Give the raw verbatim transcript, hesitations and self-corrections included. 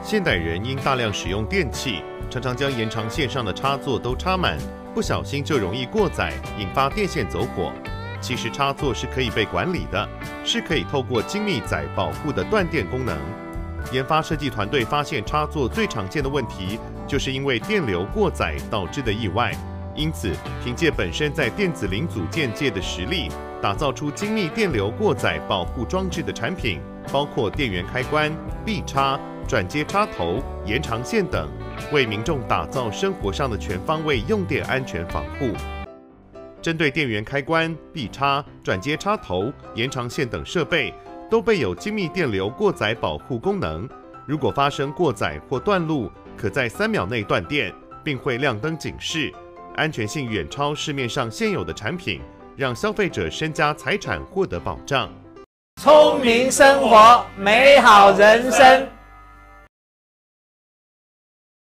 现代人因大量使用电器，常常将延长线上的插座都插满，不小心就容易过载，引发电线走火。其实插座是可以被管理的，是可以透过精密载保护的断电功能。研发设计团队发现，插座最常见的问题就是因为电流过载导致的意外。因此，凭借本身在电子零组件界的实力，打造出精密电流过载保护装置的产品，包括电源开关、壁插、转接插头、延长线等，为民众打造生活上的全方位用电安全防护。针对电源开关、壁插、转接插头、延长线等设备，都备有精密电流过载保护功能。如果发生过载或断路，可在三秒内断电，并会亮灯警示。安全性远超市面上现有的产品，让消费者身家财产获得保障。 聪明生活，美好人生。